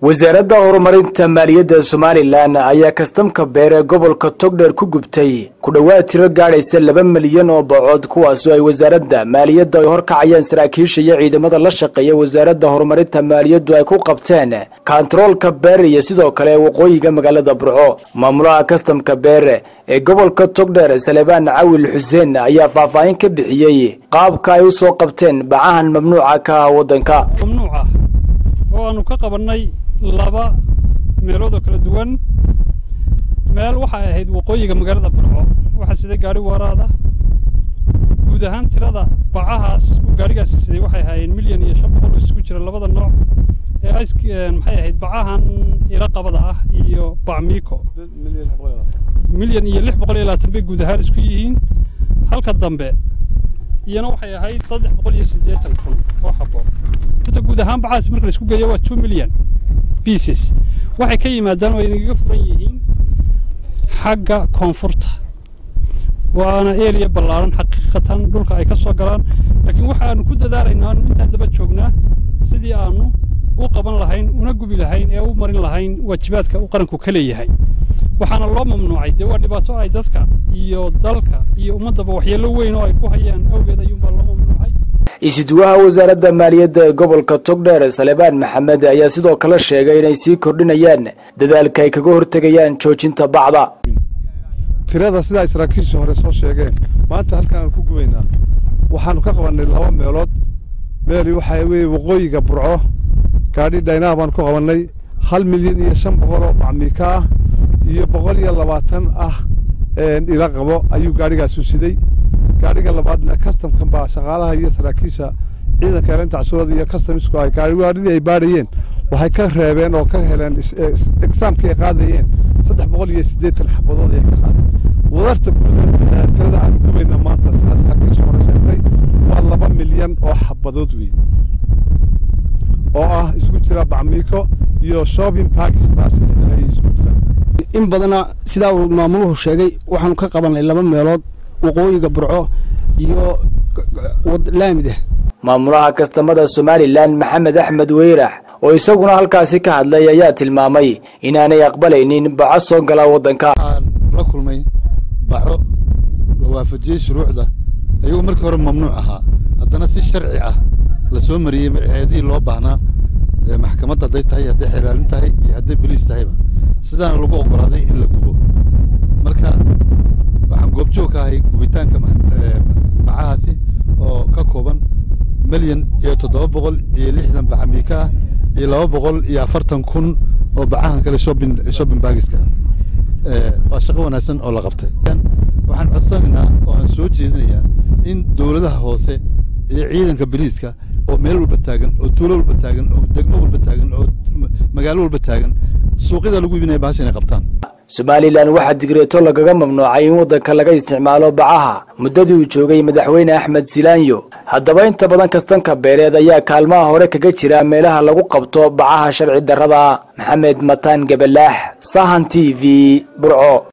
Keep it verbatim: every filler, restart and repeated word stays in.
wasaaradda horumarinta maaliyadda Somaliland ayaa kastamka beere gobolka Togdheer ku gubtay ku dhawaad tiro gaadhaysa laba milyan oo bacood kuwaas oo ay wasaaradda maaliyadda ay horkacayaan saraakiisha iyo ciidamada la shaqeeya wasaaradda horumarinta maaliyaddu ay ku qabteen kantaroolka beere iyo sidoo kale waqooyiga magaalada Burco. maamulaha kastamka beere ee gobolka Togdheer Salebaan Cawil Xuseen ayaa faahfaahin ka bixiyay qaabka ay u soo qabteen bacahan mamnuuca ka wadanka. mamnuuca oo aanu ka qabanay laba meelood oo kala duwan. meel waxa ay ahayd waqooyiga magaalada Burco waxa sida gaari waraada guud ahaan tirada bacahaas gaarigaas sidii waxay ahaayeen milyan iyo shan boqol isku jira labada nooc ee maxay ahayd bacahan ila qabada ah iyo bacmiiko milyan iyo lix boqol iyo labaatan bay guud ahaan isku yihiin. halka dambe iyana waxay ahayd saddex boqol iyo siddeetan kun oo xabo. inta guud ahaan bacaas marka la isku geeyo waa two million pieces. waxay ka yimaadaan oo inaga furan yihiin xagga koonfurta waana area ballaaran xaqiiqatan dhulka ay ka soo galaan. laakiin waxa aanu ku dadaalaynaa inta daba joognaa sidii aanu u qaban lahayn una gubi lahayn ee u marin lahayn waajibaadka uu qaranku ka leeyahay. waxaana loo mamnuucay dee waa dhibaato ay dadka iyo dalka iyo ummadaba waxyeello weyn oo ay ku hayaan awgeed ayuunbaa loo mamnuucay. isduwaha wasaaradda maaliyadda ee gobolka Togdheer Salebaan Maxamed ayaa sidoo kale sheegay inay sii kordhinayaan dadaalka ay kaga hortagayaan joojinta bacda. tirada sida saraakiisha hore soo sheegeen maanta halkaan ku gubaynaa waxaanu ka qabanay laba meelood. meel waxa weeye waqooyiga Burco gaadhi dhaynaa baan ku qabanay hal milyan iyo shan boqol oo bacmiika ah iyo boqol iyo labaatan ah een ila qabo ayuu gaarigaas u siday. gaariga labaadna customkan baa shaqaalaha iyo saraakiisha ciidanka ilaalinta cashuurada iyo customisku ay gaariga ay baarayeen waxay ka reebeen oo ka heleen examka ay qaadayeen saddex boqol iyo siddeetan xabadood ay ka qaadeen. wadarta gudaha tirada aan gubayna maanta sida saraakiisha hore sheegtay waa laba milyan oo xabadood weyn oo ah isku jira bacmiiko iyo shopping packs baasina ay isku jiraan. in badana sida uu maamuluhu sheegay waxaanu ka qabanay laba meelood waqooyiga Burco iyo laamida. maamulaha kastamada Somaliland Maxamed Axmed Weyrax oo isaguna halkaasi ka hadlay ayaa tilmaamay inaanay aqbalaynin baco soo gala wadanka. la kulmay baco la waafajiyay shuruucda ayuu markii hore mamnuuc ahaa haddana si sharci ah la soo mariyay eedii loo baahnaa maxkamadda haday tahay haday xiraalin tahay iyo haday boliis tahayba sidaan lagu ogolaaday in la gubo. marka waxaan goobjoog ka ahay gubitaanka bacahaasi oo ka kooban milyan iyo toddoba boqol iyo lixdan bacmiika ah iyo laba boqol iyo afartan kun oo bacahan kale shopping shopping bagiska waa shaqo wanaagsan oo la qabtay. waxaan codsanaynaa oo aan soo jeedinayaa in dowladaha hoose iyo ciidanka boliiska oo meel walba taagan oo tuulo walba taagan oo degmo walba taagan oo magaalo walba taagan suuqyada lagu iibinaya bahasha inay qabtaan. Somaliland waxa digreeto lagaga mamnuucay in wadanka laga isticmaalo bacaha muddadii uu joogay madaxweyne Axmed Silaanyo. haddaba inta badan kastanka beereed ayaa kaalmaha hore kaga jira meelaha lagu qabto bacaha sharci darrada. Maxamed Mataan Gabalaax, Sahan T V, Burco.